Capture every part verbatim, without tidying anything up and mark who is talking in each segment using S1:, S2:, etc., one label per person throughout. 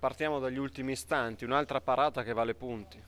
S1: Partiamo dagli ultimi istanti, un'altra parata che vale punti.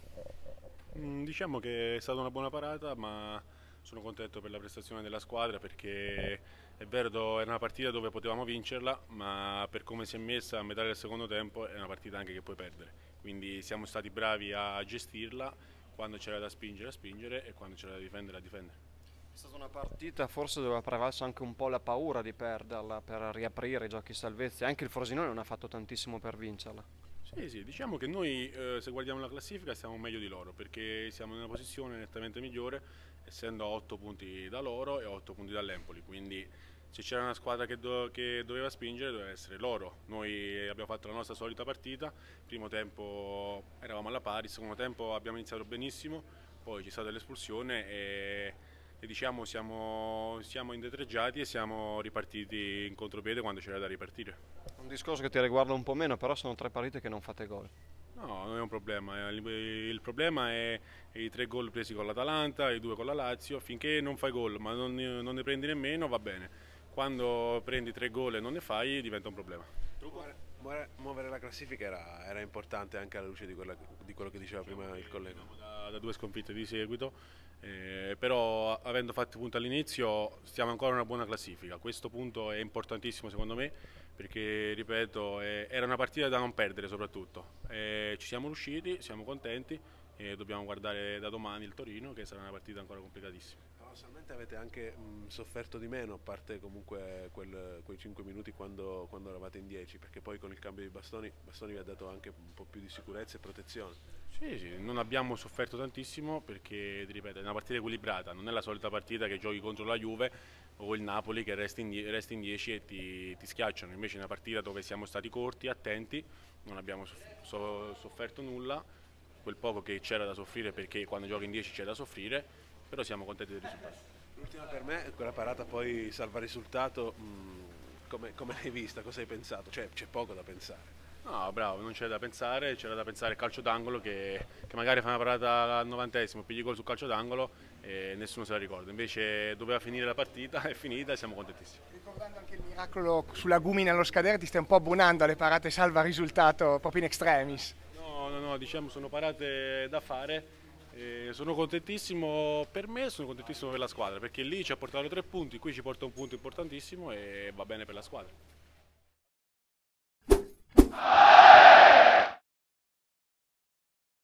S2: Mm, Diciamo che è stata una buona parata, ma sono contento per la prestazione della squadra perché è vero, do- era una partita dove potevamo vincerla, ma per come si è messa a metà del secondo tempo è una partita anche che puoi perdere. Quindi siamo stati bravi a gestirla quando c'era da spingere a spingere e quando c'era da difendere a difendere.
S1: È stata una partita forse dove ha prevalso anche un po' la paura di perderla per riaprire i giochi salvezza. Anche il Frosinone non ha fatto tantissimo per vincerla.
S2: Sì, sì, diciamo che noi eh, se guardiamo la classifica stiamo meglio di loro perché siamo in una posizione nettamente migliore essendo a otto punti da loro e otto punti dall'Empoli, quindi se c'era una squadra che, do- che doveva spingere doveva essere loro. Noi abbiamo fatto la nostra solita partita, primo tempo eravamo alla pari, secondo tempo abbiamo iniziato benissimo, poi c'è stata l'espulsione e, e diciamo siamo, siamo indietreggiati e siamo ripartiti in contropiede quando c'era da ripartire.
S1: Un discorso che ti riguarda un po' meno, però sono tre partite che non fate gol.
S2: No, non è un problema. eh, Il il problema è i tre gol presi con l'Atalanta, i due con la Lazio. Finché non fai gol, ma non ne, non ne prendi nemmeno, va bene. Quando prendi tre gol e non ne fai, diventa un problema.
S3: Muovere, muovere- muovere la classifica era, era importante anche alla luce di, quella- di quello che diceva
S2: Diciamo
S3: prima il
S2: che
S3: collega.
S2: veniamo da, da due sconfitte di seguito, eh, però avendo fatto punto all'inizio stiamo ancora in una buona classifica. Questo punto è importantissimo secondo me perché, ripeto, eh, era una partita da non perdere soprattutto. Eh, ci siamo riusciti, siamo contenti e dobbiamo guardare da domani il Torino che sarà una partita ancora complicatissima.
S3: Paradossalmente avete anche mh, sofferto di meno, a parte comunque quel- quei cinque minuti quando, quando eravate in dieci, perché poi con il cambio di bastoni, Bastoni vi ha dato anche un po' più di sicurezza e protezione.
S2: Sì, sì, non abbiamo sofferto tantissimo perché, ti ripeto, è una partita equilibrata, non è la solita partita che giochi contro la Juve o il Napoli che resti in, die- resti in dieci e ti, ti schiacciano, invece è una partita dove siamo stati corti, attenti, non abbiamo soff- so- sofferto nulla, quel poco che c'era da soffrire perché quando giochi in dieci c'è da soffrire, però siamo contenti del risultato.
S3: L'ultima per me, quella parata poi salva risultato, mh, come, come l'hai vista, cosa hai pensato? Cioè c'è poco da pensare.
S2: No, bravo, non c'era da pensare, c'era da pensare al calcio d'angolo che, che magari fa una parata al novantesimo, pigli gol sul calcio d'angolo e nessuno se la ricorda. Invece doveva finire la partita, è finita e siamo contentissimi.
S4: Ricordando anche il miracolo sulla Gumina allo scadere, ti stai un po' abbonando alle parate salva risultato proprio in extremis.
S2: No, no, no, diciamo sono parate da fare, eh, sono contentissimo per me, sono contentissimo per la squadra perché lì ci ha portato tre punti, qui ci porta un punto importantissimo e va bene per la squadra.